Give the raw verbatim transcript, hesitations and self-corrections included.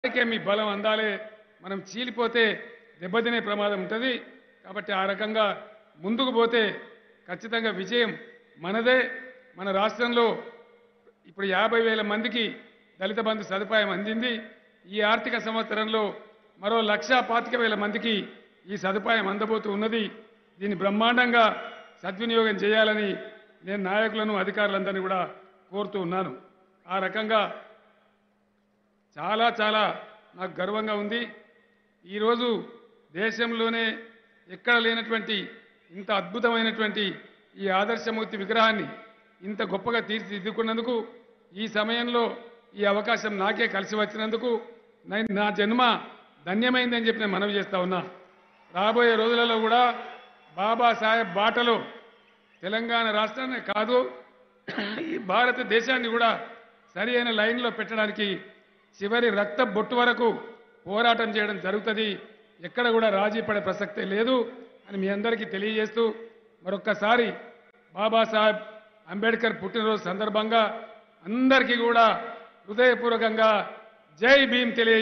అందుకే మీ బలం అందాలే, మనం చీలిపోతే దెబ్బతినే ప్రమాదం ఉంటుంది. కాబట్టి ఆ రకంగా ముందుకు పోతే ఖచ్చితంగా విజయం మనదే. మన రాష్ట్రంలో ఇప్పుడు యాభై వేల మందికి దళిత బంధు సదుపాయం అందింది. ఈ ఆర్థిక సంవత్సరంలో మరో లక్ష పాతిక వేల మందికి ఈ సదుపాయం అందబోతూ ఉన్నది. దీన్ని బ్రహ్మాండంగా సద్వినియోగం చేయాలని నేను నాయకులను అధికారులందరినీ కూడా కోరుతూ ఉన్నాను. ఆ రకంగా చాలా చాలా నాకు గర్వంగా ఉంది. ఈరోజు దేశంలోనే ఎక్కడ లేనటువంటి ఇంత అద్భుతమైనటువంటి ఈ ఆదర్శమూర్తి విగ్రహాన్ని ఇంత గొప్పగా తీర్చిదిద్దుకున్నందుకు, ఈ సమయంలో ఈ అవకాశం నాకే కలిసి వచ్చినందుకు నేను నా జన్మ ధన్యమైందని చెప్పి నేను మనవి చేస్తా ఉన్నా. రాబోయే రోజులలో కూడా బాబాసాహెబ్ బాటలో తెలంగాణ రాష్ట్రాన్ని కాదు ఈ భారతదేశాన్ని కూడా సరి అయిన లైన్లో పెట్టడానికి చివరి రక్త బొట్టు వరకు పోరాటం చేయడం జరుగుతుంది. ఎక్కడ కూడా రాజీ పడే ప్రసక్తే లేదు అని మీ అందరికీ తెలియజేస్తూ, మరొక్కసారి బాబాసాహెబ్ అంబేద్కర్ పుట్టినరోజు సందర్భంగా అందరికీ కూడా హృదయపూర్వకంగా జై భీమ్ తెలియ